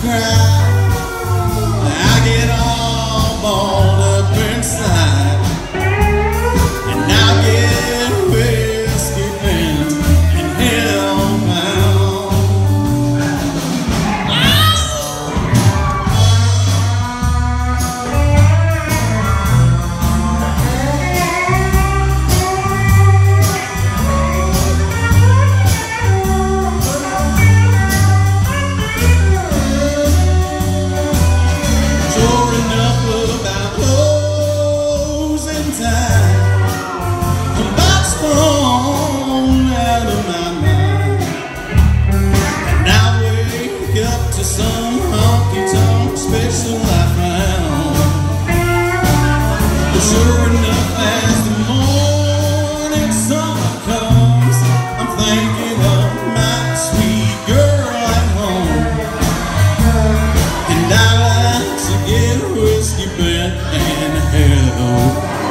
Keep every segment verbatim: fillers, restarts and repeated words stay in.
cry. I get all balled up inside, and I get whiskey bent and hellbound. Sure enough about closing time, I'm about thrown out of my mind, and I wake up to some honky-tonk special I found. But sure enough, as the morning sun comes, I'm thinking of my sweet girl at home, and I like to get whiskey bent and hell.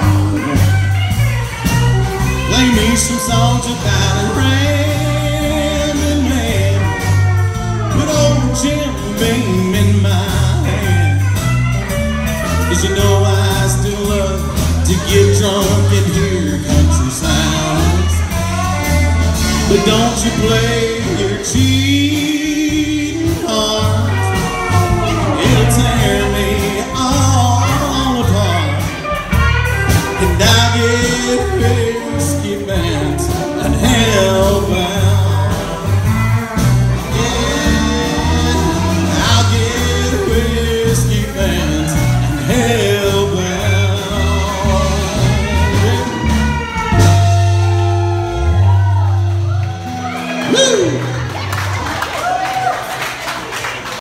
Play me some songs about a rambling man with old Jim Beam in my hand. 'Cause you know I still love to get drunk and hear country sounds. But don't you play your cheap